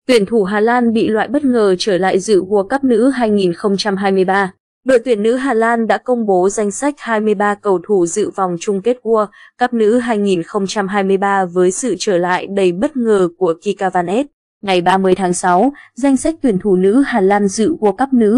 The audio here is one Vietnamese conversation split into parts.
Tuyển thủ Hà Lan bị loại bất ngờ trở lại dự World Cup nữ 2023. Đội tuyển nữ Hà Lan đã công bố danh sách 23 cầu thủ dự vòng chung kết World Cup nữ 2023 với sự trở lại đầy bất ngờ của Kika Van Es. Ngày 30 tháng 6, danh sách tuyển thủ nữ Hà Lan dự World Cup nữ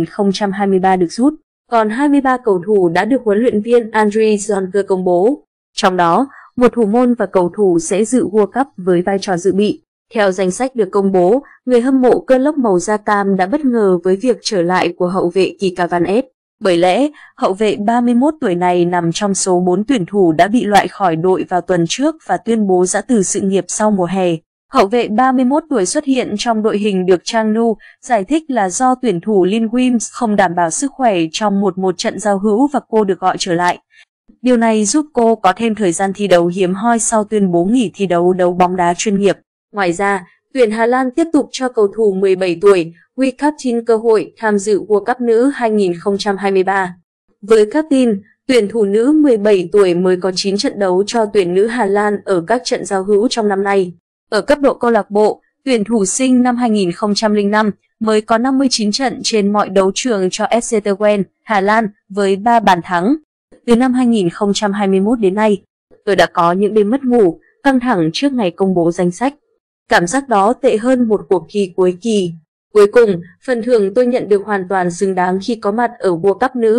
2023 được rút, còn 23 cầu thủ đã được huấn luyện viên Andriy Zonker công bố. Trong đó, một thủ môn và cầu thủ sẽ dự World Cup với vai trò dự bị. Theo danh sách được công bố, người hâm mộ cơn lốc màu da cam đã bất ngờ với việc trở lại của hậu vệ Kika Van Es. Bởi lẽ, hậu vệ 31 tuổi này nằm trong số 4 tuyển thủ đã bị loại khỏi đội vào tuần trước và tuyên bố giã từ sự nghiệp sau mùa hè. Hậu vệ 31 tuổi xuất hiện trong đội hình được Trang Nu giải thích là do tuyển thủ Lin Wims không đảm bảo sức khỏe trong một trận giao hữu và cô được gọi trở lại. Điều này giúp cô có thêm thời gian thi đấu hiếm hoi sau tuyên bố nghỉ thi đấu bóng đá chuyên nghiệp. Ngoài ra, tuyển Hà Lan tiếp tục cho cầu thủ 17 tuổi We Captain cơ hội tham dự World Cup nữ 2023. Với Captain, tuyển thủ nữ 17 tuổi mới có 9 trận đấu cho tuyển nữ Hà Lan ở các trận giao hữu trong năm nay. Ở cấp độ câu lạc bộ, tuyển thủ sinh năm 2005 mới có 59 trận trên mọi đấu trường cho FC Twente, Hà Lan với 3 bàn thắng. Từ năm 2021 đến nay, tôi đã có những đêm mất ngủ, căng thẳng trước ngày công bố danh sách. Cảm giác đó tệ hơn một cuộc thi cuối kỳ. Cuối cùng, phần thưởng tôi nhận được hoàn toàn xứng đáng khi có mặt ở World Cup nữ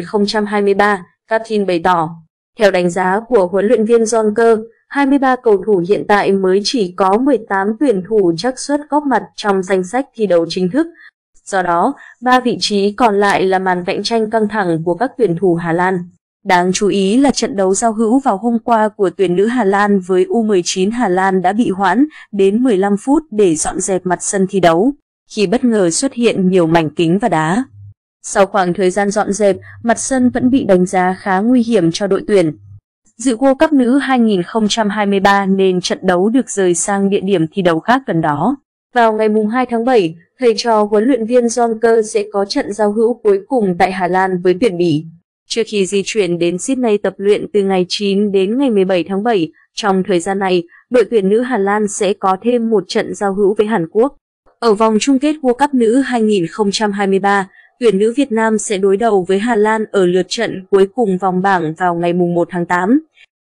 2023, Captain bày tỏ. Theo đánh giá của huấn luyện viên Zonker, 23 cầu thủ hiện tại mới chỉ có 18 tuyển thủ xác suất góp mặt trong danh sách thi đấu chính thức. Do đó, 3 vị trí còn lại là màn cạnh tranh căng thẳng của các tuyển thủ Hà Lan. Đáng chú ý là trận đấu giao hữu vào hôm qua của tuyển nữ Hà Lan với U19 Hà Lan đã bị hoãn đến 15 phút để dọn dẹp mặt sân thi đấu, khi bất ngờ xuất hiện nhiều mảnh kính và đá. Sau khoảng thời gian dọn dẹp, mặt sân vẫn bị đánh giá khá nguy hiểm cho đội tuyển. Dự World Cup nữ 2023 nên trận đấu được rời sang địa điểm thi đấu khác gần đó. Vào ngày 2 tháng 7, thầy trò huấn luyện viên Zonker sẽ có trận giao hữu cuối cùng tại Hà Lan với tuyển Bỉ. Trước khi di chuyển đến Sydney tập luyện từ ngày 9 đến ngày 17 tháng 7, trong thời gian này, đội tuyển nữ Hà Lan sẽ có thêm một trận giao hữu với Hàn Quốc. Ở vòng chung kết World Cup nữ 2023, tuyển nữ Việt Nam sẽ đối đầu với Hà Lan ở lượt trận cuối cùng vòng bảng vào ngày 1 tháng 8.